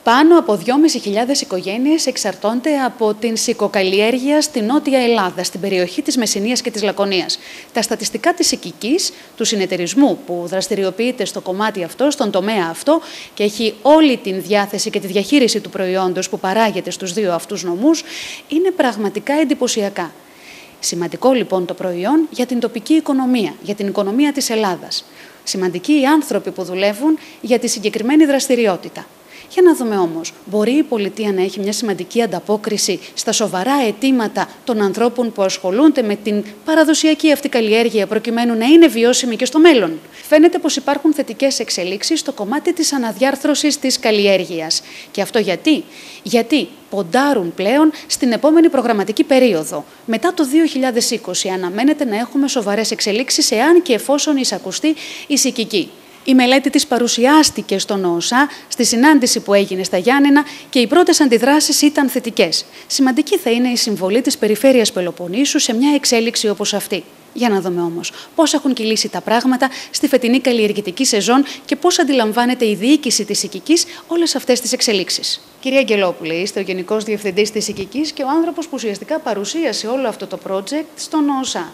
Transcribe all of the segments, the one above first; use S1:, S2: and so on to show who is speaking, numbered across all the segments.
S1: Πάνω από 2.500 οικογένειες εξαρτώνται από την σικοκαλλιέργεια στη Νότια Ελλάδα, στην περιοχή της Μεσσηνίας και της Λακωνίας. Τα στατιστικά της Σικικής, του συνεταιρισμού που δραστηριοποιείται στο κομμάτι αυτό, στον τομέα αυτό και έχει όλη την διάθεση και τη διαχείριση του προϊόντος που παράγεται στους δύο αυτούς νομούς, είναι πραγματικά εντυπωσιακά. Σημαντικό λοιπόν το προϊόν για την τοπική οικονομία, για την οικονομία της Ελλάδας. Σημαντικοί οι άνθρωποι που δουλεύουν για τη συγκεκριμένη δραστηριότητα. Για να δούμε όμως, μπορεί η πολιτεία να έχει μια σημαντική ανταπόκριση στα σοβαρά αιτήματα των ανθρώπων που ασχολούνται με την παραδοσιακή αυτή καλλιέργεια προκειμένου να είναι βιώσιμη και στο μέλλον? Φαίνεται πως υπάρχουν θετικές εξελίξεις στο κομμάτι της αναδιάρθρωσης της καλλιέργειας. Και αυτό γιατί ποντάρουν πλέον στην επόμενη προγραμματική περίοδο. Μετά το 2020 αναμένεται να έχουμε σοβαρές εξελίξεις εάν και εφόσον εισακουστεί η Σικική. Η μελέτη της παρουσιάστηκε στον ΟΟΣΑ στη συνάντηση που έγινε στα Γιάννενα και οι πρώτες αντιδράσεις ήταν θετικές. Σημαντική θα είναι η συμβολή της Περιφέρειας Πελοποννήσου σε μια εξέλιξη όπως αυτή. Για να δούμε όμως πώς έχουν κυλήσει τα πράγματα στη φετινή καλλιεργητική σεζόν και πώς αντιλαμβάνεται η διοίκηση της Σικικής όλες αυτές τις εξελίξεις. Κυρία Αγγελόπουλε, είστε ο Γενικός Διευθυντής της Σικικής και ο άνθρωπος που ουσιαστικά παρουσίασε όλο αυτό το project στον ΟΟΣΑ.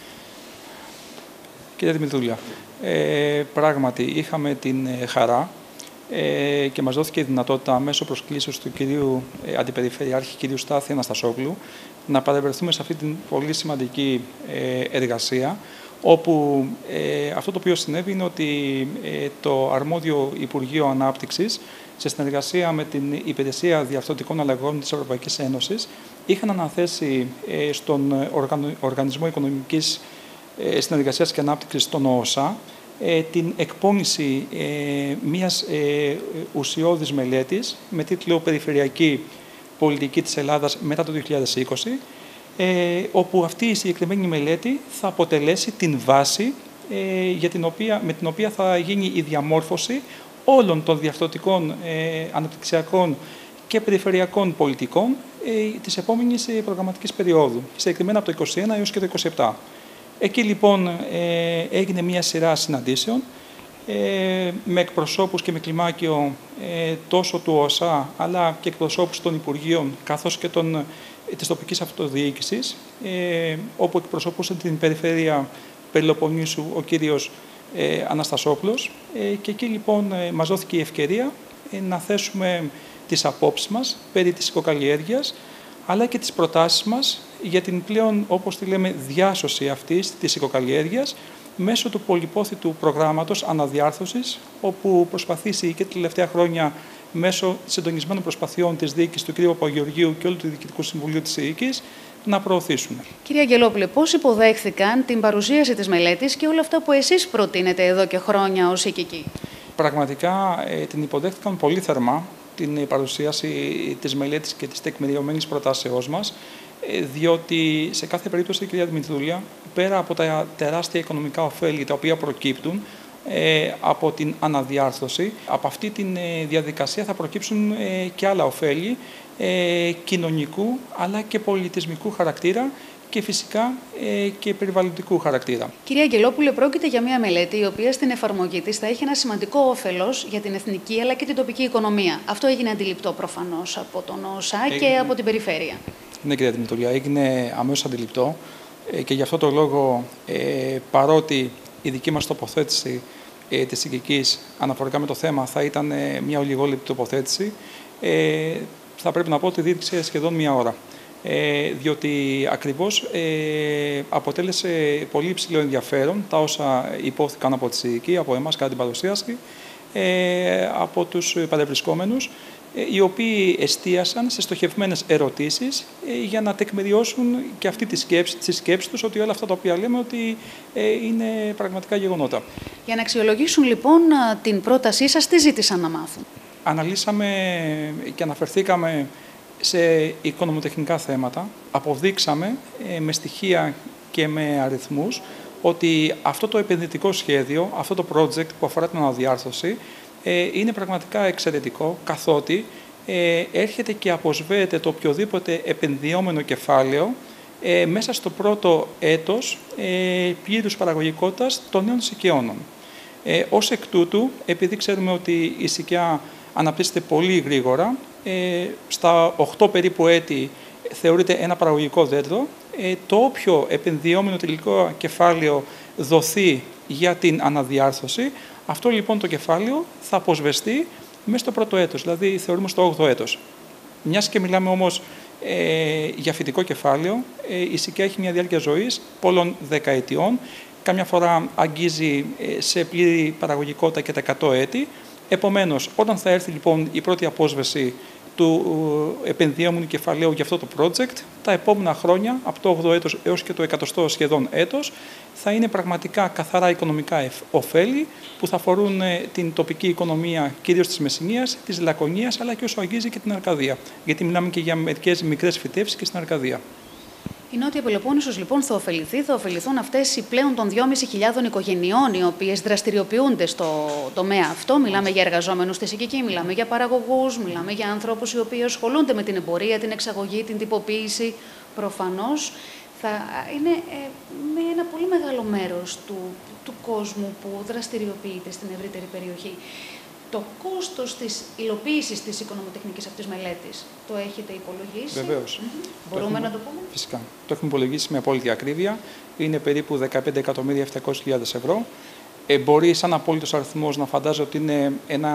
S2: Κυρία Δημητρούλια, πράγματι είχαμε την χαρά και μας δόθηκε η δυνατότητα μέσω προσκλήσεως του κυρίου Αντιπεριφερειάρχη, κυρίου Στάθη Αναστασόπουλου, να παρευρεθούμε σε αυτή την πολύ σημαντική εργασία, όπου αυτό το οποίο συνέβη είναι ότι το αρμόδιο Υπουργείο Ανάπτυξης, σε συνεργασία με την Υπηρεσία Διαρθρωτικών Αλλαγών της Ευρωπαϊκής Ένωσης, είχαν αναθέσει στον Οργανισμό Οικονομικής Συνεργασίας και Ανάπτυξης, τον ΟΟΣΑ, την εκπόνηση μιας ουσιώδης μελέτης με τίτλο «Περιφερειακή Πολιτική της Ελλάδας μετά το 2020», όπου αυτή η συγκεκριμένη μελέτη θα αποτελέσει την βάση με την οποία θα γίνει η διαμόρφωση όλων των διαρθρωτικών, αναπτυξιακών και περιφερειακών πολιτικών της επόμενης προγραμματικής περίοδου, συγκεκριμένα από το 2021 έως και το 2027. Εκεί λοιπόν έγινε μια σειρά συναντήσεων με εκπροσώπους και με κλιμάκιο τόσο του ΟΟΣΑ αλλά και εκπροσώπους των Υπουργείων καθώς και της τοπικής αυτοδιοίκησης, όπου εκπροσωπούσε την Περιφέρεια Πελοποννήσου ο κύριος Αναστασόπουλος, και εκεί λοιπόν μας δόθηκε η ευκαιρία να θέσουμε τις απόψεις μας περί της οικοκαλλιέργειας αλλά και τις προτάσεις μας για την πλέον, όπως τη λέμε, διάσωση αυτής της οικοκαλλιέργειας μέσω του πολυπόθητου προγράμματος αναδιάρθρωσης, όπου προσπαθήσει και τα τελευταία χρόνια μέσω συντονισμένων προσπαθειών της διοίκησης του κ. Παπαγεωργίου και όλου του Διοικητικού Συμβουλίου της Σικικής να προωθήσουμε. Κυρία
S1: Αγγελόπουλε, πώς υποδέχθηκαν την παρουσίαση της μελέτης και όλα αυτά που εσείς προτείνετε εδώ και χρόνια ως Σικική?
S2: Πραγματικά την υποδέχθηκαν πολύ θερμά την παρουσίαση της μελέτης και της τεκμηριωμένης προτάσεώς μας, διότι σε κάθε περίπτωση, κυρία Δημητρούλια, πέρα από τα τεράστια οικονομικά ωφέλη τα οποία προκύπτουν από την αναδιάρθρωση, από αυτή τη διαδικασία θα προκύψουν και άλλα ωφέλη κοινωνικού αλλά και πολιτισμικού χαρακτήρα και φυσικά και περιβαλλοντικού χαρακτήρα.
S1: Κυρία Αγγελόπουλε, πρόκειται για μια μελέτη η οποία στην εφαρμογή της θα έχει ένα σημαντικό όφελος για την εθνική αλλά και την τοπική οικονομία. Αυτό έγινε αντιληπτό προφανώς από τον ΟΟΣΑ και από την περιφέρεια.
S2: Ναι, κυρία Δημητρούλια, έγινε αμέσως αντιληπτό και γι' αυτό το λόγο, παρότι η δική μας τοποθέτηση της Σικικής αναφορικά με το θέμα θα ήταν μια ολιγόλεπτη τοποθέτηση, θα πρέπει να πω ότι δίδυξε σχεδόν μία ώρα. Διότι ακριβώς αποτέλεσε πολύ υψηλό ενδιαφέρον τα όσα υπόθηκαν από τη Σικική, από εμάς κατά την παρουσίαση, από τους παρευρισκόμενους, οι οποίοι εστίασαν σε στοχευμένες ερωτήσεις για να τεκμηριώσουν και αυτή τη σκέψη τους ότι όλα αυτά τα οποία λέμε ότι είναι πραγματικά γεγονότα.
S1: Για να αξιολογήσουν λοιπόν την πρότασή σας, τι ζήτησαν να μάθουν?
S2: Αναλύσαμε και αναφερθήκαμε σε οικονομοτεχνικά θέματα, αποδείξαμε με στοιχεία και με αριθμούς ότι αυτό το επενδυτικό σχέδιο, αυτό το project που αφορά την αναδιάρθρωση είναι πραγματικά εξαιρετικό, καθότι έρχεται και αποσβέεται το οποιοδήποτε επενδυόμενο κεφάλαιο μέσα στο πρώτο έτος πλήρους παραγωγικότητας των νέων σικαιώνων. Ως εκ τούτου, επειδή ξέρουμε ότι η σικιά αναπτύσσεται πολύ γρήγορα. Στα 8 περίπου έτη θεωρείται ένα παραγωγικό δέντρο. Το όποιο επενδυόμενο τελικό κεφάλαιο δοθεί για την αναδιάρθρωση, αυτό λοιπόν το κεφάλαιο θα αποσβεστεί μέσα στο πρώτο έτος, δηλαδή θεωρούμε στο 8ο έτος. Μιας και μιλάμε όμως για φυτικό κεφάλαιο, η σικιά έχει μια διάρκεια ζωής πολλών δεκαετιών, κάμια φορά αγγίζει σε πλήρη παραγωγικότητα και τα 100 έτη. Επομένως, όταν θα έρθει λοιπόν η πρώτη απόσβεση του επενδυόμενου κεφαλαίου για αυτό το project, τα επόμενα χρόνια, από το 8ο έτος έως και το 100ο σχεδόν έτος, θα είναι πραγματικά καθαρά οικονομικά ωφέλη που θα αφορούν την τοπική οικονομία, κυρίως της Μεσσηνίας, της Λακωνίας, αλλά και όσο αγγίζει και την Αρκαδία. Γιατί μιλάμε και για μερικές μικρές φυτεύσεις και στην Αρκαδία.
S1: Η Νότια Πελοπόννησος λοιπόν θα ωφεληθούν αυτές οι πλέον των 2.500 οικογενειών οι οποίες δραστηριοποιούνται στο τομέα αυτό. Μιλάμε για εργαζόμενους στη Σικική, μιλάμε για παραγωγούς, μιλάμε για ανθρώπους οι οποίοι ασχολούνται με την εμπορία, την εξαγωγή, την τυποποίηση. Προφανώς θα είναι με ένα πολύ μεγάλο μέρος του κόσμου που δραστηριοποιείται στην ευρύτερη περιοχή. Το κόστος της υλοποίησης της οικονομοτεχνικής αυτής μελέτης το έχετε υπολογίσει?
S2: Βεβαίως.
S1: Μπορούμε να το πούμε?
S2: Φυσικά. Το έχουμε υπολογίσει με απόλυτη ακρίβεια. Είναι περίπου 15.700.000 ευρώ. Μπορεί σαν απόλυτος αριθμός να φαντάζεται ότι είναι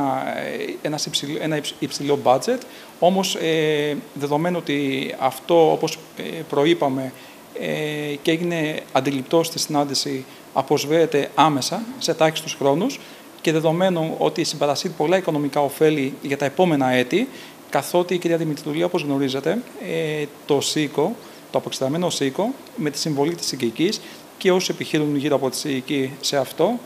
S2: ένα υψηλό budget. Όμως, δεδομένου ότι αυτό, όπως προείπαμε, και έγινε αντιληπτό στη συνάντηση, αποσβέεται άμεσα σε τάχιστους χρόνους, και δεδομένου ότι συμπαρασύρει πολλά οικονομικά ωφέλη για τα επόμενα έτη, καθότι η κυρία Δημητρουλή, όπως γνωρίζετε, το ΣΥΚΟ, το αποξηραμένο ΣΥΚΟ, με τη συμβολή της Σικικής και όσοι επιχειρούν γύρω από τη Σικική σε αυτό,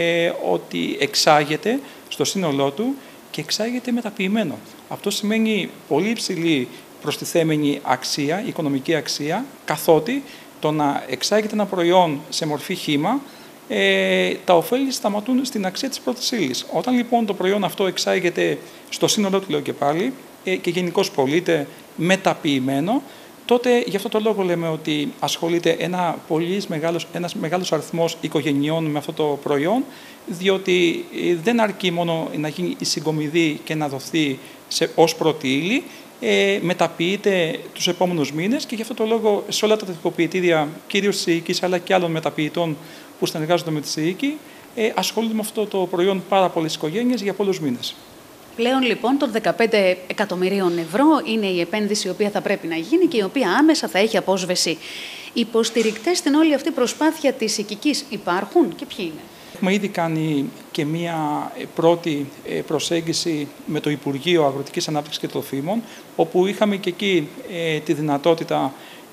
S2: ότι εξάγεται στο σύνολό του και εξάγεται μεταποιημένο. Αυτό σημαίνει πολύ υψηλή προστιθέμενη αξία, οικονομική αξία, καθότι το να εξάγεται ένα προϊόν σε μορφή χύμα, τα ωφέλη σταματούν στην αξία της πρώτης ύλης. Όταν λοιπόν το προϊόν αυτό εξάγεται στο σύνολό του, λέω και πάλι, και γενικώς πωλείται μεταποιημένο, τότε γι' αυτό το λόγο λέμε ότι ασχολείται ένας μεγάλος αριθμός οικογενειών με αυτό το προϊόν, διότι δεν αρκεί μόνο να γίνει η συγκομιδή και να δοθεί ως πρώτη ύλη, μεταποιείται τους επόμενους μήνες και γι' αυτό το λόγο σε όλα τα τυποποιητήρια, κυρίως της Σικικής αλλά και άλλων μεταποιητών που συνεργάζονται με τη Σικική, ασχολούνται με αυτό το προϊόν πάρα πολλές οικογένειες για πολλούς μήνες.
S1: Πλέον λοιπόν των 15 εκατομμυρίων ευρώ είναι η επένδυση η οποία θα πρέπει να γίνει και η οποία άμεσα θα έχει απόσβεση. Οι υποστηρικτές στην όλη αυτή προσπάθεια της Σικικής υπάρχουν και ποιοι είναι?
S2: Έχουμε ήδη κάνει και μία πρώτη προσέγγιση με το Υπουργείο Αγροτικής Ανάπτυξης και Τροφίμων, όπου είχαμε και εκεί τη δυνατότητα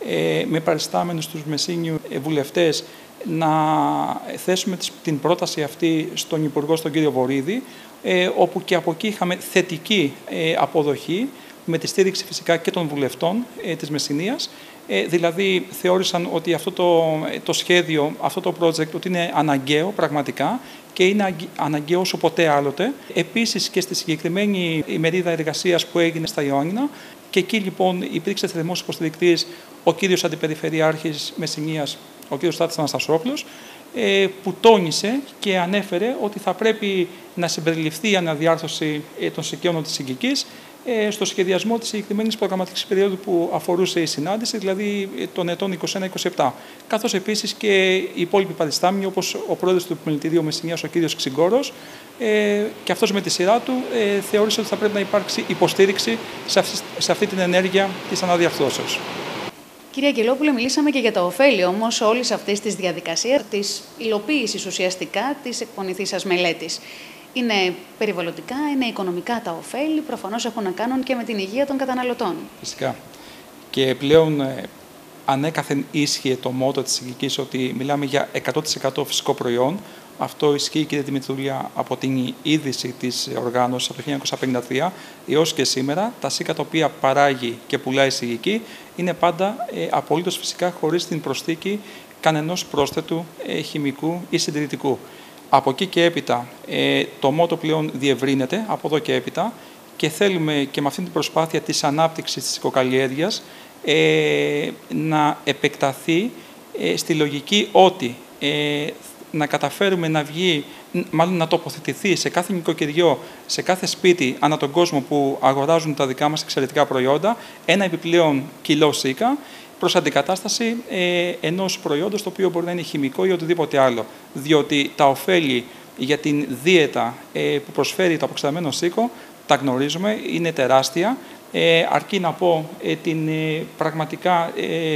S2: με παριστάμενους τους Μεσσήνιου βουλευτές να θέσουμε την πρόταση αυτή στον Υπουργό, στον κύριο Βορίδη, όπου και από εκεί είχαμε θετική αποδοχή, με τη στήριξη φυσικά και των βουλευτών της Μεσσηνίας. Δηλαδή θεώρησαν ότι αυτό το σχέδιο, αυτό το project, ότι είναι αναγκαίο πραγματικά και είναι αναγκαίο όσο ποτέ άλλοτε. Επίσης και στη συγκεκριμένη ημερίδα εργασίας που έγινε στα Ιωάννινα, και εκεί λοιπόν υπήρξε θερμός υποστηρικτής ο κύριος Αντιπεριφερειάρχης Μεσσηνίας, ο κύριος Στάθης Αναστασόπουλος, που τόνισε και ανέφερε ότι θα πρέπει να συμπεριληφθεί η αναδιάρθρωση των σικαίων της Σικικής στο σχεδιασμό της συγκεκριμένης προγραμματικής περίοδου που αφορούσε η συνάντηση, δηλαδή των ετών 21-27. Καθώς επίσης και οι υπόλοιποι παριστάμενοι, όπως ο πρόεδρος του Επιμελητηρίου Μεσσηνίας, ο κύριος Ξυγκόρος, και αυτός με τη σειρά του θεώρησε ότι θα πρέπει να υπάρξει υποστήριξη σε αυτή την ενέργεια της αναδιαρθρώσεως.
S1: Κύριε Αγγελόπουλε, μιλήσαμε και για τα ωφέλη όμως όλης αυτής της διαδικασίας, της υλοποίησης ουσιαστικά της εκπονηθής σας μελέτης. Είναι περιβαλλοντικά, είναι οικονομικά τα ωφέλη, προφανώς έχουν να κάνουν και με την υγεία των καταναλωτών.
S2: Φυσικά. Και πλέον ανέκαθεν ίσχυε το μότο της Σικικής ότι μιλάμε για 100% φυσικό προϊόν. Αυτό ισχύει, κύριε Δημητρούλια, από την ίδρυση της οργάνωσης από το 1953 έως και σήμερα. Τα σίκα τα οποία παράγει και πουλάει η Σικική είναι πάντα απολύτως φυσικά, χωρίς την προσθήκη κανενός πρόσθετου χημικού ή συντηρητικού. Από εκεί και έπειτα το μότο πλέον διευρύνεται, από εδώ και έπειτα, και θέλουμε και με αυτή την προσπάθεια της ανάπτυξης της οικοκαλλιέργειας να επεκταθεί στη λογική ότι να καταφέρουμε να βγει, μάλλον να τοποθετηθεί σε κάθε νοικοκυριό, σε κάθε σπίτι ανά τον κόσμο που αγοράζουν τα δικά μας εξαιρετικά προϊόντα, ένα επιπλέον κιλό σίκα, προς αντικατάσταση ενός προϊόντος το οποίο μπορεί να είναι χημικό ή οτιδήποτε άλλο. Διότι τα ωφέλη για την δίαιτα που προσφέρει το αποξηραμένο σίκο, τα γνωρίζουμε, είναι τεράστια. Αρκεί να πω πραγματικά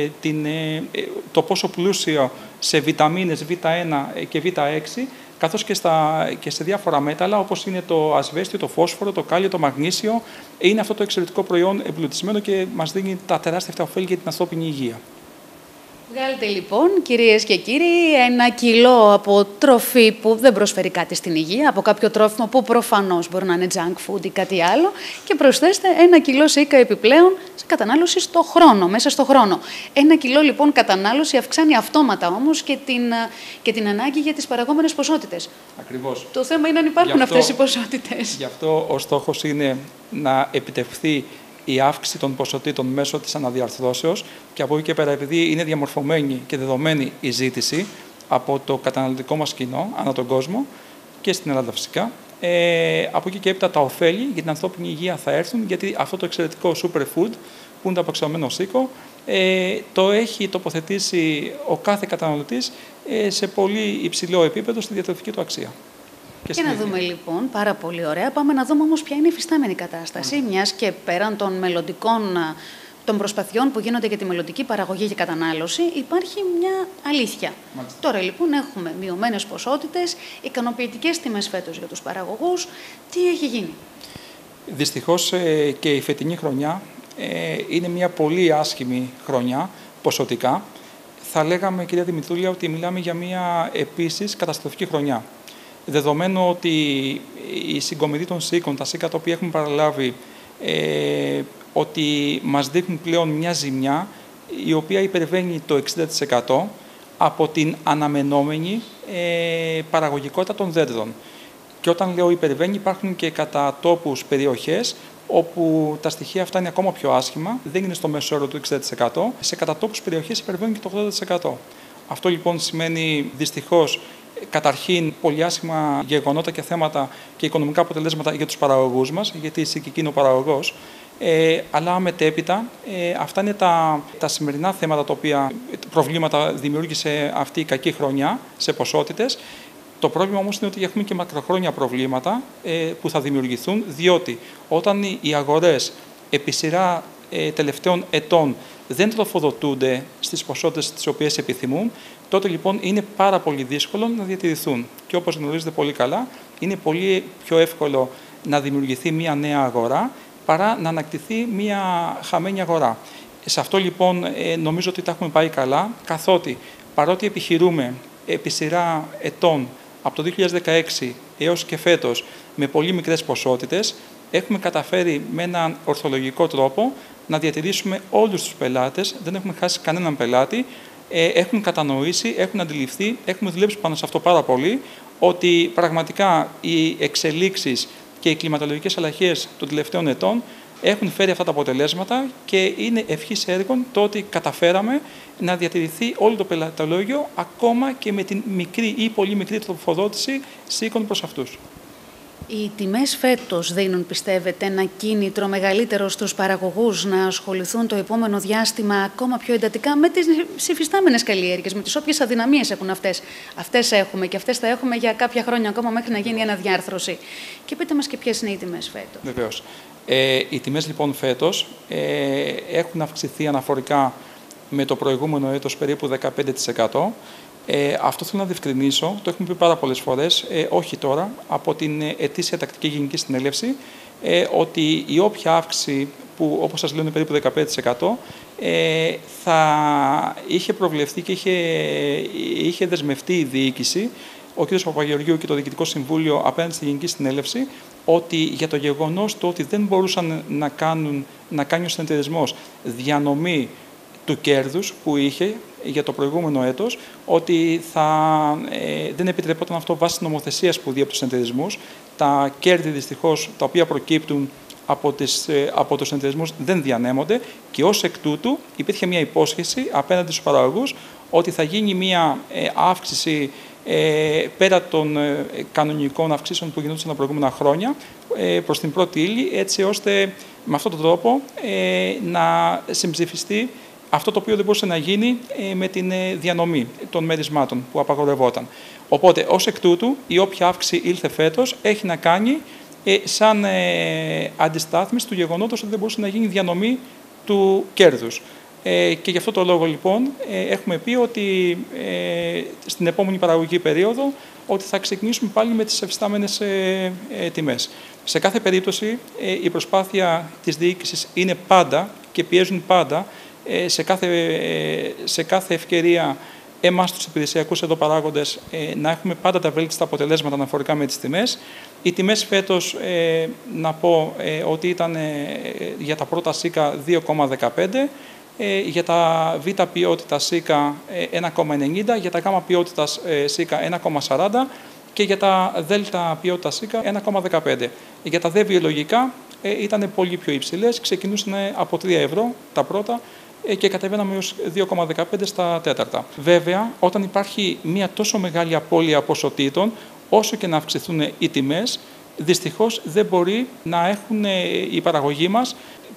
S2: το πόσο πλούσιο σε βιταμίνες Β1 και Β6, καθώς και σε διάφορα μέταλλα, όπως είναι το ασβέστιο, το φόσφορο, το κάλιο, το μαγνήσιο. Είναι αυτό το εξαιρετικό προϊόν εμπλουτισμένο και μας δίνει τα τεράστια αυτά ωφέλη για την ανθρώπινη υγεία.
S1: Βγάλετε λοιπόν, κυρίες και κύριοι, 1 κιλό από τροφή που δεν προσφέρει κάτι στην υγεία, από κάποιο τρόφιμο που προφανώς μπορεί να είναι junk food ή κάτι άλλο, και προσθέστε 1 κιλό σίκα επιπλέον σε κατανάλωση στο χρόνο, μέσα στο χρόνο. 1 κιλό λοιπόν κατανάλωση αυξάνει αυτόματα όμως και την ανάγκη για τις παραγόμενες ποσότητες.
S2: Ακριβώς.
S1: Το θέμα είναι αν υπάρχουν αυτές οι ποσότητες.
S2: Γι' αυτό ο στόχος είναι να επιτευχθεί η αύξηση των ποσοτήτων μέσω της αναδιαρθρώσεως, και από εκεί και πέρα, επειδή είναι διαμορφωμένη και δεδομένη η ζήτηση από το καταναλωτικό μας κοινό ανά τον κόσμο και στην Ελλάδα φυσικά, από εκεί και έπειτα τα ωφέλη για την ανθρώπινη υγεία θα έρθουν, γιατί αυτό το εξαιρετικό superfood που είναι το αποξηραμένο σίκο το έχει τοποθετήσει ο κάθε καταναλωτής σε πολύ υψηλό επίπεδο στη διατροφική του αξία.
S1: Και να δούμε λοιπόν, πάρα πολύ ωραία, πάμε να δούμε όμως ποια είναι η υφιστάμενη κατάσταση, μιας και πέραν των μελλοντικών των προσπαθειών που γίνονται για τη μελλοντική παραγωγή και κατανάλωση, υπάρχει μια αλήθεια. Μάλιστα. Τώρα λοιπόν έχουμε μειωμένες ποσότητες, ικανοποιητικές τιμές φέτος για τους παραγωγούς. Τι έχει γίνει?
S2: Δυστυχώς και η φετινή χρονιά είναι μια πολύ άσχημη χρονιά ποσοτικά. Θα λέγαμε, κυρία Δημητρούλια, ότι μιλάμε για μια επίσης καταστροφική χρονιά. Δεδομένου ότι η συγκομιδή των σίκων, τα σίκα τα οποία έχουμε παραλάβει, ότι μας δείχνουν πλέον μια ζημιά η οποία υπερβαίνει το 60% από την αναμενόμενη παραγωγικότητα των δέντρων. Και όταν λέω υπερβαίνει, υπάρχουν και κατά τόπους περιοχές όπου τα στοιχεία αυτά είναι ακόμα πιο άσχημα, δεν είναι στο μέσο όρο του 60%, σε κατά τόπους περιοχές υπερβαίνουν και το 80%. Αυτό λοιπόν σημαίνει δυστυχώς καταρχήν πολύ άσχημα γεγονότα και θέματα και οικονομικά αποτελέσματα για τους παραγωγούς μας, γιατί η σικική είναι ο παραγωγός, αλλά μετέπειτα αυτά είναι τα σημερινά θέματα, τα οποία προβλήματα δημιούργησε αυτή η κακή χρονιά σε ποσότητες. Το πρόβλημα όμως είναι ότι έχουμε και μακροχρόνια προβλήματα που θα δημιουργηθούν, διότι όταν οι αγορές επί σειρά τελευταίων ετών δεν τροφοδοτούνται στις ποσότητες τις οποίες επιθυμούν, τότε λοιπόν είναι πάρα πολύ δύσκολο να διατηρηθούν. Και όπως γνωρίζετε πολύ καλά, είναι πολύ πιο εύκολο να δημιουργηθεί μια νέα αγορά παρά να ανακτηθεί μια χαμένη αγορά. Σε αυτό λοιπόν νομίζω ότι τα έχουμε πάει καλά, καθότι παρότι επιχειρούμε επί σειρά ετών από το 2016 έως και φέτος με πολύ μικρές ποσότητες, έχουμε καταφέρει με έναν ορθολογικό τρόπο να διατηρήσουμε όλους τους πελάτες, δεν έχουμε χάσει κανέναν πελάτη, έχουν κατανοήσει, έχουν αντιληφθεί, έχουμε δουλέψει πάνω σε αυτό πάρα πολύ, ότι πραγματικά οι εξελίξεις και οι κλιματολογικές αλλαγές των τελευταίων ετών έχουν φέρει αυτά τα αποτελέσματα και είναι ευχής έργων το ότι καταφέραμε να διατηρηθεί όλο το πελατολόγιο, ακόμα και με την μικρή ή πολύ μικρή τροφοδότηση σίκων προς αυτούς.
S1: Οι τιμές φέτος δίνουν, πιστεύετε, ένα κίνητρο μεγαλύτερο στους παραγωγούς να ασχοληθούν το επόμενο διάστημα ακόμα πιο εντατικά με τις υφιστάμενες καλλιέργειες, με τις όποιες αδυναμίες έχουν αυτές. Αυτές έχουμε και αυτές θα έχουμε για κάποια χρόνια ακόμα μέχρι να γίνει αναδιάρθρωση. Και πείτε μας και ποιες είναι οι τιμές φέτος. Βεβαίως.
S2: Οι τιμές λοιπόν φέτος έχουν αυξηθεί αναφορικά με το προηγούμενο έτος περίπου 15%. Αυτό θέλω να διευκρινίσω, το έχουμε πει πάρα πολλές φορές, όχι τώρα, από την ετήσια τακτική γενική συνέλευση, ότι η όποια αύξηση που, όπως σας λέω, είναι περίπου 15%, θα είχε προβλεφθεί και είχε δεσμευτεί η διοίκηση, ο κ. Παπαγεωργίου και το Διοικητικό Συμβούλιο απέναντι στη Γενική Συνέλευση, ότι για το γεγονός το ότι δεν μπορούσαν να κάνει ο συνεταιρισμός διανομή του κέρδους που είχε για το προηγούμενο έτος, ότι δεν επιτρεπόταν αυτό βάσει νομοθεσίας που διέπει τους συνεταιρισμούς. Τα κέρδη δυστυχώς τα οποία προκύπτουν από τους συνεταιρισμούς δεν διανέμονται και ως εκ τούτου υπήρχε μια υπόσχεση απέναντι στους παραγωγούς ότι θα γίνει μια αύξηση πέρα των κανονικών αυξήσεων που γινόντουσαν τα προηγούμενα χρόνια προς την πρώτη ύλη, έτσι ώστε με αυτόν τον τρόπο να συμψηφιστεί αυτό το οποίο δεν μπορούσε να γίνει με την διανομή των μερισμάτων που απαγορευόταν. Οπότε, ως εκ τούτου, η όποια αύξηση ήλθε φέτος έχει να κάνει σαν αντιστάθμιση του γεγονότος ότι δεν μπορούσε να γίνει διανομή του κέρδους. Και γι' αυτό το λόγο, λοιπόν, έχουμε πει ότι στην επόμενη παραγωγική περίοδο ότι θα ξεκινήσουμε πάλι με τις εφιστάμενες τιμές. Σε κάθε περίπτωση, η προσπάθεια της διοίκησης είναι πάντα και πιέζουν πάντα σε κάθε ευκαιρία εμάς τους υπηρεσιακούς εδώ παράγοντες να έχουμε πάντα τα βέλτιστα αποτελέσματα αναφορικά με τις τιμές. Οι τιμές φέτος, να πω ότι ήταν για τα πρώτα ΣΥΚΑ 2,15, για τα β' ποιότητα ΣΥΚΑ 1,90, για τα γ' ποιότητας ΣΥΚΑ 1,40 και για τα δ' ποιότητα ΣΥΚΑ 1,15. Για τα δε βιολογικά ήταν πολύ πιο υψηλές, ξεκινούσαν από 3 ευρώ τα πρώτα και κατεβαίναμε έως 2,15 στα τέταρτα. Βέβαια, όταν υπάρχει μια τόσο μεγάλη απώλεια ποσοτήτων, όσο και να αυξηθούν οι τιμές, δυστυχώς δεν μπορεί να έχουν η παραγωγή μας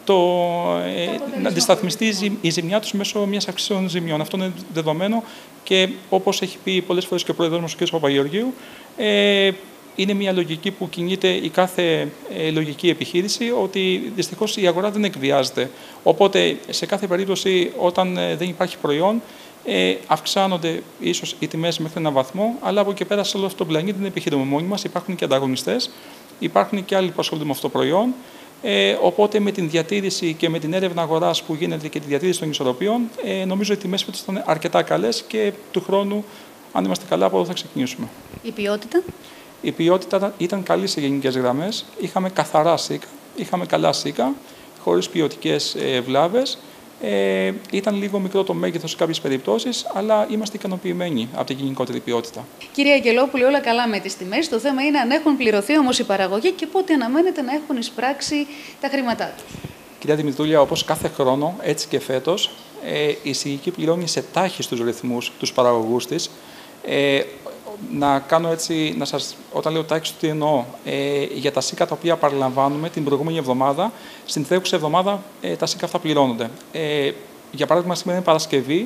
S2: να αντισταθμιστεί η ζημιά τους μέσω μιας αυξήσεων ζημιών. Αυτό είναι δεδομένο και όπως έχει πει πολλές φορές και ο πρόεδρος μας, ο κ. Παπαγεωργίου, είναι μια λογική που κινείται η κάθε λογική επιχείρηση, ότι δυστυχώς η αγορά δεν εκβιάζεται. Οπότε, σε κάθε περίπτωση, όταν δεν υπάρχει προϊόν, αυξάνονται ίσως οι τιμές μέχρι έναν βαθμό, αλλά από εκεί πέρα σε όλο αυτό το πλανήτη δεν επιχειρούμε μόνοι μας. Υπάρχουν και ανταγωνιστές, υπάρχουν και άλλοι που ασχολούνται με αυτό το προϊόν. Οπότε, με την διατήρηση και με την έρευνα αγοράς που γίνεται και τη διατήρηση των ισορροπιών, νομίζω ότι οι τιμές φέτος ήταν αρκετά καλές και του χρόνου, αν είμαστε καλά, από εδώ θα ξεκινήσουμε.
S1: Η ποιότητα?
S2: Η ποιότητα ήταν καλή σε γενικές γραμμές. Είχαμε καθαρά ΣΥΚΑ, είχαμε καλά ΣΥΚΑ, χωρίς ποιοτικές βλάβες. Ήταν λίγο μικρό το μέγεθος σε κάποιες περιπτώσεις, αλλά είμαστε ικανοποιημένοι από την γενικότερη ποιότητα.
S1: Κυρία Αγγελόπουλη, όλα καλά με τις τιμές. Το θέμα είναι αν έχουν πληρωθεί όμως οι παραγωγοί και πότε αναμένεται να έχουν εισπράξει τα χρήματά τους.
S2: Κυρία Δημητρούλια, όπως κάθε χρόνο, έτσι και φέτος, η ΣΥΚΙ πληρώνει σε τάχιστους ρυθμούς τους παραγωγούς της. Να κάνω έτσι, όταν λέω τάξη, τι εννοώ, για τα ΣΥΚΑ τα οποία παραλαμβάνουμε την προηγούμενη εβδομάδα, στην τρέχουσα εβδομάδα τα ΣΥΚΑ αυτά πληρώνονται. Για παράδειγμα, σήμερα είναι Παρασκευή,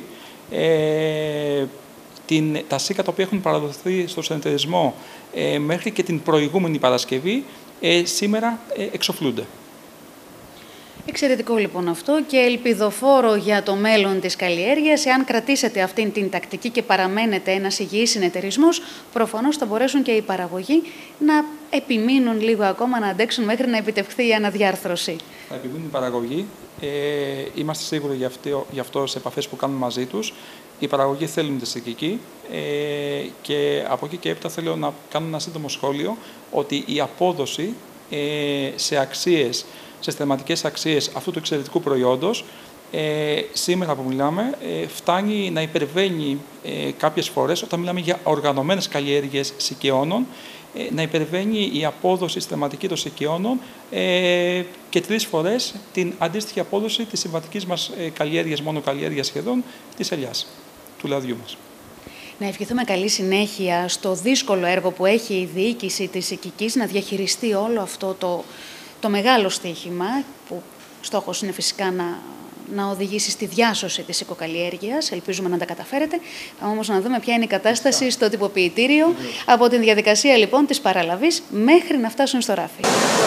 S2: τα ΣΥΚΑ τα οποία έχουν παραδοθεί στο συνεταιρισμό μέχρι και την προηγούμενη Παρασκευή, σήμερα εξοφλούνται.
S1: Εξαιρετικό λοιπόν αυτό και ελπιδοφόρο για το μέλλον της καλλιέργειας. Εάν κρατήσετε αυτήν την τακτική και παραμένετε ένας υγιής συνεταιρισμός, προφανώς θα μπορέσουν και οι παραγωγοί να επιμείνουν λίγο ακόμα, να αντέξουν μέχρι να επιτευχθεί η αναδιάρθρωση.
S2: Θα επιμείνουν οι παραγωγοί. Είμαστε σίγουροι γι' αυτό σε επαφές που κάνουμε μαζί τους. Οι παραγωγοί θέλουν τη ΣΥΚΙ και από εκεί και έπειτα θέλω να κάνω ένα σύντομο σχόλιο ότι η απόδοση σε αξίες, σε θεματικές αξίες αυτού του εξαιρετικού προϊόντος, σήμερα που μιλάμε, φτάνει να υπερβαίνει κάποιες φορές, όταν μιλάμε για οργανωμένες καλλιέργειες σικαιώνων, να υπερβαίνει η απόδοση στη θεματική των σικαιώνων και 3 φορές την αντίστοιχη απόδοση της συμβατικής μας καλλιέργειας, μόνο καλλιέργειας σχεδόν, της ελιάς, του λαδιού μας.
S1: Να ευχηθούμε καλή συνέχεια στο δύσκολο έργο που έχει η διοίκηση της ΣΥΚΙΚΙΣ να διαχειριστεί όλο αυτό το μεγάλο στοίχημα, που στόχος είναι φυσικά να οδηγήσει στη διάσωση της οικοκαλλιέργειας. Ελπίζουμε να τα καταφέρετε. Όμως να δούμε ποια είναι η κατάσταση στο τυποποιητήριο από την διαδικασία λοιπόν της παραλαβής μέχρι να φτάσουν στο ράφι.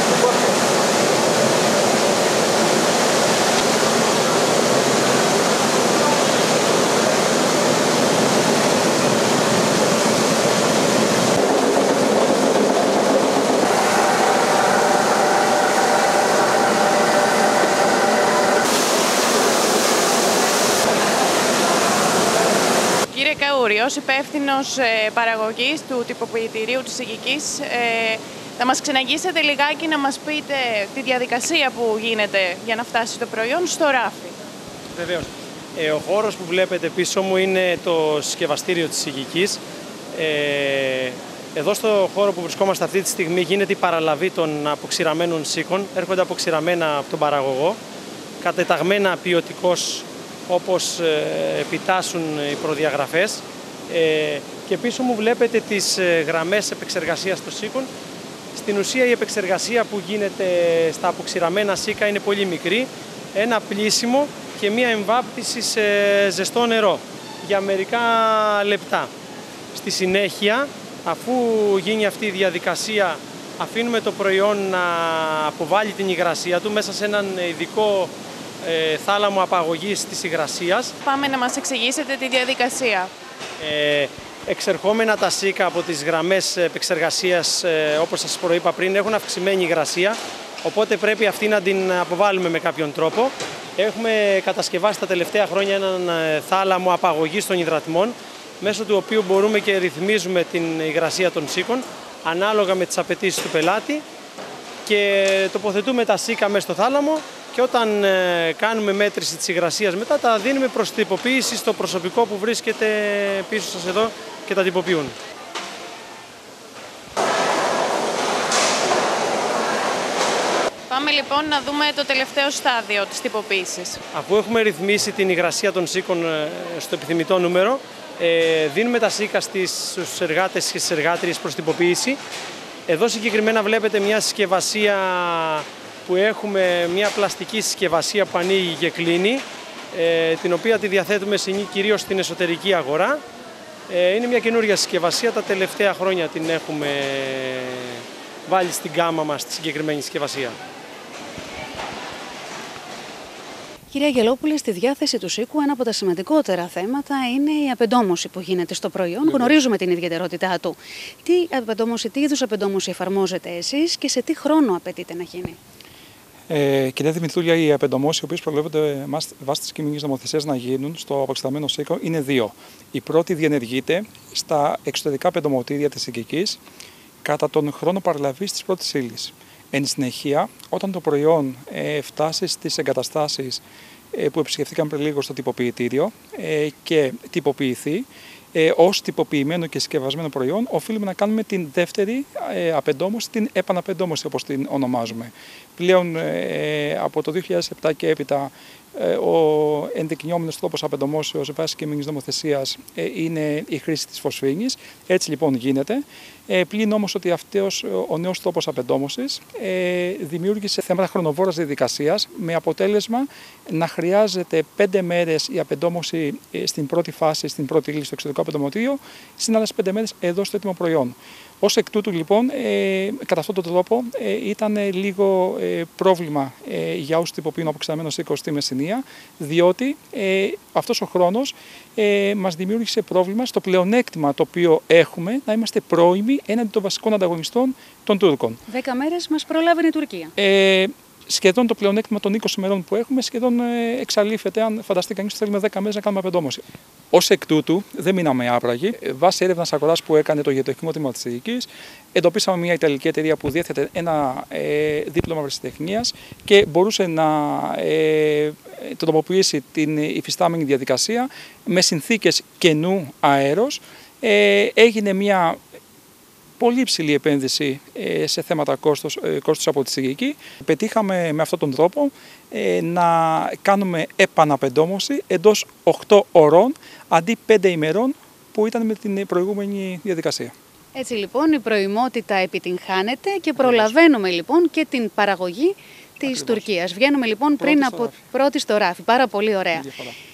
S3: Κύριε Καούρη, ως υπεύθυνος παραγωγής του τυποποιητηρίου της ΣΥΚΙΚΙΣ, θα μας ξεναγήσετε λιγάκι να μας πείτε τη διαδικασία που γίνεται για να φτάσει το προϊόν στο ράφι.
S4: Βεβαίως. Ο χώρος που βλέπετε πίσω μου είναι το συσκευαστήριο της ΣΥΚΙΚΙΣ. Εδώ στο χώρο που βρισκόμαστε αυτή τη στιγμή γίνεται η παραλαβή των αποξηραμένων σίκων. Έρχονται αποξηραμένα από τον παραγωγό, κατεταγμένα ποιοτικώς όπως επιτάσσουν οι προδιαγραφές, Και πίσω μου βλέπετε τις γραμμές επεξεργασίας των σίκων. Στην ουσία η επεξεργασία που γίνεται στα αποξηραμένα σίκα είναι πολύ μικρή. Ένα πλύσιμο και μία εμβάπτιση σε ζεστό νερό για μερικά λεπτά. Στη συνέχεια, αφού γίνει αυτή η διαδικασία, αφήνουμε το προϊόν να αποβάλει την υγρασία του μέσα σε έναν ειδικό θάλαμο απαγωγής της υγρασίας.
S3: Πάμε να μας εξηγήσετε τη διαδικασία.
S4: Εξερχόμενα τα σίκα από τις γραμμές επεξεργασίας, όπως σας προείπα πριν, έχουν αυξημένη υγρασία, οπότε πρέπει αυτή να την αποβάλουμε με κάποιον τρόπο. Έχουμε κατασκευάσει τα τελευταία χρόνια έναν θάλαμο απαγωγής των υδατμών, μέσω του οποίου μπορούμε και ρυθμίζουμε την υγρασία των σίκων, ανάλογα με τις απαιτήσεις του πελάτη, και τοποθετούμε τα σίκα μέσα στο θάλαμο και όταν κάνουμε μέτρηση της υγρασίας μετά τα δίνουμε προς τυποποίηση στο προσωπικό που βρίσκεται πίσω σας εδώ και τα τυποποιούν.
S3: Πάμε λοιπόν να δούμε το τελευταίο στάδιο της τυποποίησης.
S4: Αφού έχουμε ρυθμίσει την υγρασία των σίκων στο επιθυμητό νούμερο, δίνουμε τα σίκα στους εργάτες και στις εργάτριες προς τυποποίηση. Εδώ συγκεκριμένα βλέπετε μια συσκευασία που έχουμε, μια πλαστική συσκευασία που ανοίγει και κλείνει, την οποία τη διαθέτουμε κυρίως στην εσωτερική αγορά. Είναι μια καινούργια συσκευασία, τα τελευταία χρόνια την έχουμε βάλει στην γκάμα μας τη συγκεκριμένη συσκευασία.
S1: Κυρία Αγγελόπουλε, στη διάθεση του σίκου ένα από τα σημαντικότερα θέματα είναι η απεντόμωση που γίνεται στο προϊόν. Γνωρίζουμε την ιδιαιτερότητά του. Τι είδους απεντόμωση εφαρμόζετε εσείς και σε τι χρόνο απαιτείται να γίνει?
S2: Κυρία Δημητρούλια, οι απεντομώσεις οι οποίες προβλέπονται βάσει της κειμενικής νομοθεσίας να γίνουν στο αποξηραμένο σίκο είναι δύο. Η πρώτη διενεργείται στα εξωτερικά απεντομοτήρια της συκικής κατά τον χρόνο παραλαβής της πρώτης ύλης. Εν συνεχεία, όταν το προϊόν φτάσει στις εγκαταστάσεις που επισκεφθήκαμε πριν λίγο στο τυποποιητήριο και τυποποιηθεί, ως τυποποιημένο και συσκευασμένο προϊόν, οφείλουμε να κάνουμε την δεύτερη απεντόμωση, την επαναπεντόμωση όπως την ονομάζουμε. Πλέον από το 2007 και έπειτα ο ενδεικνυόμενος τρόπος απεντομώσεως βάσει κείμενης νομοθεσίας είναι η χρήση της φωσφίνης. Έτσι λοιπόν γίνεται. Πλην όμως ότι αυτός ο νέος τρόπος απεντόμωσης δημιούργησε θέματα χρονοβόρας διαδικασίας, με αποτέλεσμα να χρειάζεται 5 μέρες η απεντόμωση στην πρώτη φάση, στην πρώτη ύλη στο εξωτερικό απεντομοτήριο, συν άλλες 5 μέρες εδώ στο έτοιμο προϊόν. Ως εκ τούτου λοιπόν, κατά αυτόν τον τρόπο ήταν λίγο πρόβλημα για όσους τυποποιούν αποξηραμένο σίκο στη Μεσσηνία, διότι αυτός ο χρόνος μας δημιούργησε πρόβλημα στο πλεονέκτημα το οποίο έχουμε να είμαστε πρώιμοι έναντι των βασικών ανταγωνιστών των Τούρκων.
S1: 10 μέρες μας προλάβαινε η Τουρκία.
S2: Σχεδόν το πλεονέκτημα των 20 μερών που έχουμε σχεδόν εξαλείφεται, αν φανταστεί κανείς ότι θέλουμε 10 μέρες να κάνουμε απεντόμωση. Ως εκ τούτου, δεν μείναμε άπραγοι. Βάσει έρευνας αγοράς που έκανε το γεωτεχνικό τμήμα της συκικής, εντοπίσαμε μια Ιταλική εταιρεία που διέθετε ένα δίπλωμα ευρεσιτεχνίας και μπορούσε να τροποποιήσει την υφιστάμενη διαδικασία με συνθήκες κενού αέρος. Έγινε μια πολύ υψηλή επένδυση σε θέματα κόστους από τη συκική. Πετύχαμε με αυτόν τον τρόπο να κάνουμε επαναπεντόμωση εντός 8 ωρών αντί 5 ημερών που ήταν με την προηγούμενη διαδικασία.
S1: Έτσι λοιπόν η προημότητα επιτυγχάνεται και προλαβαίνουμε λοιπόν και την παραγωγή της Τουρκίας. Βγαίνουμε λοιπόν πρώτη στο ράφι. Πάρα πολύ ωραία.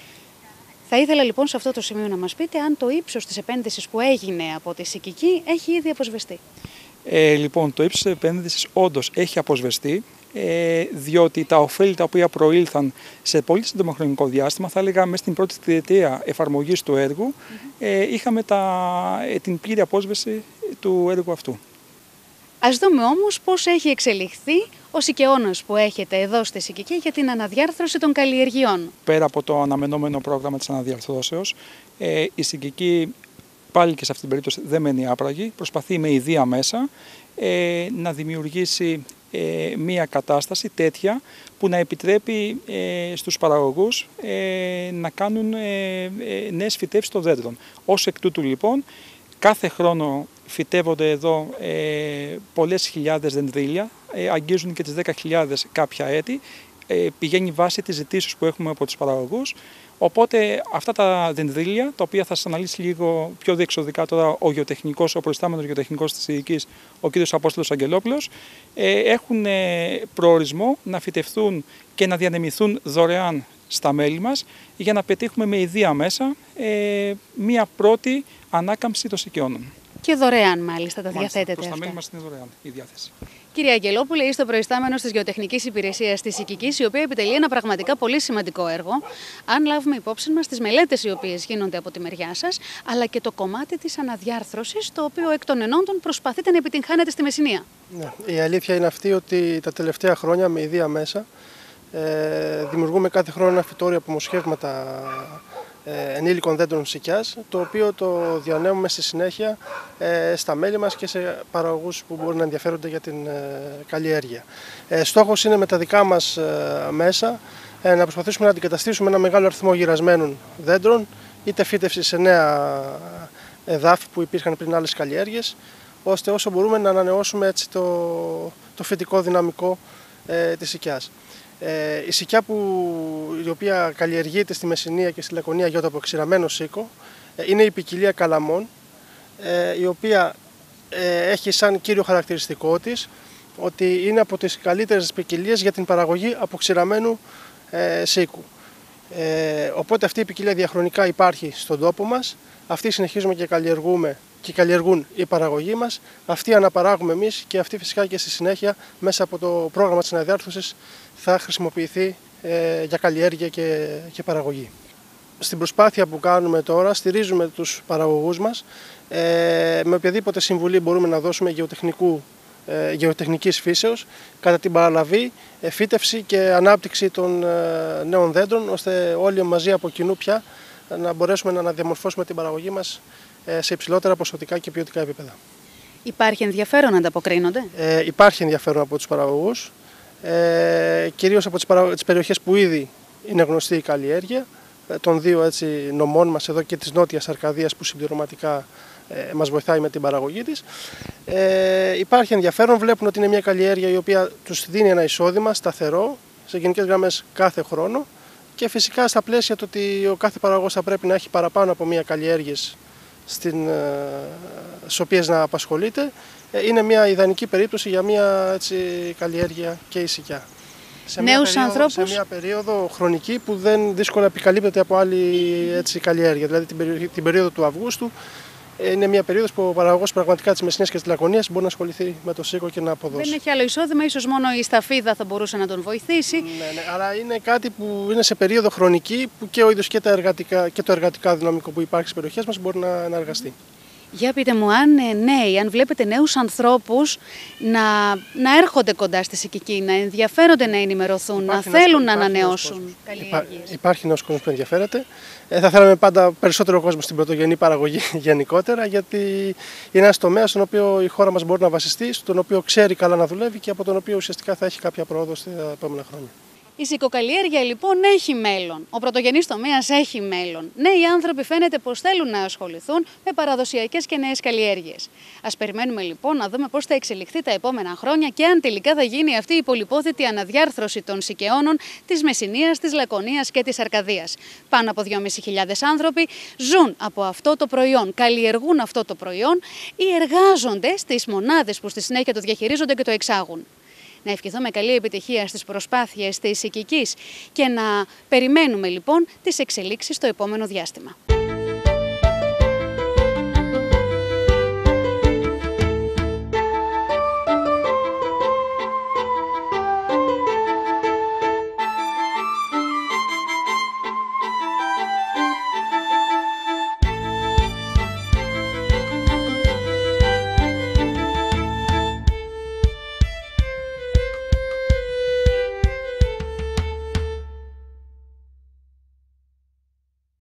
S1: Θα ήθελα λοιπόν σε αυτό το σημείο να μας πείτε αν το ύψος της επένδυσης που έγινε από τη συκική έχει ήδη αποσβεστεί.
S2: Λοιπόν, το ύψος της επένδυσης όντως έχει αποσβεστεί, διότι τα ωφέλη τα οποία προήλθαν σε πολύ σύντομο χρονικό διάστημα, θα έλεγα μέσα στην πρώτη τριετία εφαρμογής του έργου, είχαμε την πλήρη απόσβεση του έργου αυτού.
S1: Ας δούμε όμως πώς έχει εξελιχθεί ο σικαιώνας που έχετε εδώ στη συκική για την αναδιάρθρωση των καλλιεργειών.
S2: Πέρα από το αναμενόμενο πρόγραμμα της αναδιαρθρώσεως, η συκική πάλι και σε αυτήν την περίπτωση δεν μένει άπραγη, προσπαθεί με ιδία μέσα να δημιουργήσει μία κατάσταση τέτοια που να επιτρέπει στους παραγωγούς να κάνουν νέες φυτεύσεις των δέντρων. Ως εκ τούτου λοιπόν, κάθε χρόνο φυτεύονται εδώ πολλές χιλιάδες δεντρίλια, αγγίζουν και τις 10.000 κάποια έτη. πηγαίνει βάση της ζητήσεως που έχουμε από τους παραγωγούς. Οπότε αυτά τα δενδρίλια, τα οποία θα σας αναλύσει λίγο πιο διεξοδικά τώρα ο γεωτεχνικός, ο προϊστάμενος γεωτεχνικός της Σικικής, ο κ. Απόστολος Αγγελόπουλος, έχουν προορισμό να φυτευθούν και να διανεμηθούν δωρεάν στα μέλη μας για να πετύχουμε με ιδία μέσα μία πρώτη ανάκαμψη των σικαιώνων.
S1: Και δωρεάν μάλιστα τα διαθέτετε
S2: αυτά. Στα μέλη μας είναι δωρεάν η διάθεση.
S1: Κύριε Αγγελόπουλε, είστε ο προϊστάμενος της Γεωτεχνικής Υπηρεσίας της Σικικής, η οποία επιτελεί ένα πραγματικά πολύ σημαντικό έργο, αν λάβουμε υπόψη μας τις μελέτες οι οποίες γίνονται από τη μεριά σας, αλλά και το κομμάτι της αναδιάρθρωσης, το οποίο εκ των ενόντων προσπαθείτε να επιτυγχάνετε στη Μεσσηνία.
S5: Ναι, η αλήθεια είναι αυτή ότι τα τελευταία χρόνια με ιδία μέσα δημιουργούμε κάθε χρόνο ένα φυτόριο από μοσχεύματα ενήλικων δέντρων σικιάς, το οποίο το διανέμουμε στη συνέχεια στα μέλη μας και σε παραγωγούς που μπορούν να ενδιαφέρονται για την καλλιέργεια. Στόχος είναι με τα δικά μας μέσα να προσπαθήσουμε να αντικαταστήσουμε ένα μεγάλο αριθμό γυρασμένων δέντρων, είτε φύτευση σε νέα εδάφη που υπήρχαν πριν άλλες καλλιέργειες, ώστε όσο μπορούμε να ανανεώσουμε έτσι το φυτικό δυναμικό της σικιάς. Η σικιά η οποία καλλιεργείται στη Μεσσηνία και στη Λακωνία γύρω από ξηραμένο σίκο είναι η ποικιλία καλαμών, η οποία έχει σαν κύριο χαρακτηριστικό της ότι είναι από τις καλύτερες ποικιλίες για την παραγωγή αποξηραμένου σίκου. Οπότε αυτή η ποικιλία διαχρονικά υπάρχει στον τόπο μας, αυτή συνεχίζουμε και καλλιεργούμε και καλλιεργούν οι παραγωγοί μας, αυτή αναπαράγουμε εμείς και αυτή φυσικά και στη συνέχεια μέσα από το πρόγραμμα της αναδιάρθρωσης θα χρησιμοποιηθεί για καλλιέργεια και παραγωγή. Στην προσπάθεια που κάνουμε τώρα στηρίζουμε τους παραγωγούς μας με οποιαδήποτε συμβουλή μπορούμε να δώσουμε γεωτεχνικής φύσεως κατά την παραλαβή, φύτευση και ανάπτυξη των νέων δέντρων, ώστε όλοι μαζί από κοινού πια να μπορέσουμε να αναδιαμορφώσουμε την παραγωγή μας σε υψηλότερα ποσοτικά και ποιοτικά επίπεδα.
S1: Υπάρχει ενδιαφέρον να ανταποκρίνονται?
S5: Υπάρχει ενδιαφέρον από τους παραγωγούς, κυρίως από τις περιοχές που ήδη είναι γνωστή η καλλιέργεια, των δύο νομών μας εδώ και της Νότιας Αρκαδίας που συμπληρωματικά μας βοηθάει με την παραγωγή της. Υπάρχει ενδιαφέρον, βλέπουν ότι είναι μια καλλιέργεια η οποία τους δίνει ένα εισόδημα σταθερό, σε γενικές γραμμές κάθε χρόνο, και φυσικά στα πλαίσια του ότι ο κάθε παραγωγός θα πρέπει να έχει παραπάνω από μία καλλιέργειες στις οποίες να απασχολείται, είναι μια ιδανική περίπτωση για μια καλλιέργεια και η σικιά. Σε μια περίοδο χρονική που δεν δύσκολα επικαλύπτεται από άλλη καλλιέργεια, δηλαδή την περίοδο του Αυγούστου. Είναι μια περίοδος που ο παραγωγός πραγματικά της Μεσσηνίας και της Λακωνίας μπορεί να ασχοληθεί με το σίκο και να αποδώσει.
S1: Δεν έχει άλλο εισόδημα, ίσως μόνο η σταφίδα θα μπορούσε να τον βοηθήσει.
S5: Ναι, αλλά είναι κάτι που είναι σε περίοδο χρονική που και ο ίδιος και το εργατικά δυναμικό που υπάρχει στις περιοχές μας μπορεί να εργαστεί.
S1: Για πείτε μου, αν βλέπετε νέους ανθρώπους να έρχονται κοντά στη Σικική, να ενδιαφέρονται να ενημερωθούν, να θέλουν να ανανεώσουν καλλιέργειες.
S5: Υπάρχει νέος κόσμος που ενδιαφέρεται. Θα θέλαμε πάντα περισσότερο κόσμο στην πρωτογενή παραγωγή γενικότερα, γιατί είναι ένας τομέας στον οποίο η χώρα μας μπορεί να βασιστεί, στον οποίο ξέρει καλά να δουλεύει και από τον οποίο ουσιαστικά θα έχει κάποια πρόοδο στα επόμενα χρόνια.
S1: Η σικοκαλλιέργεια λοιπόν έχει μέλλον. Ο πρωτογενής τομέας έχει μέλλον. Νέοι άνθρωποι φαίνεται πως θέλουν να ασχοληθούν με παραδοσιακές και νέες καλλιέργειες. Ας περιμένουμε λοιπόν να δούμε πώς θα εξελιχθεί τα επόμενα χρόνια και αν τελικά θα γίνει αυτή η πολυπόθητη αναδιάρθρωση των σικαιώνων της Μεσσηνίας, της Λακωνίας και της Αρκαδίας. Πάνω από 2.500 άνθρωποι ζουν από αυτό το προϊόν, καλλιεργούν αυτό το προϊόν ή εργάζονται στις μονάδες που στη συνέχεια το διαχειρίζονται και το εξάγουν. Να ευχηθούμε καλή επιτυχία στις προσπάθειες της Σικικής και να περιμένουμε λοιπόν τις εξελίξεις στο επόμενο διάστημα.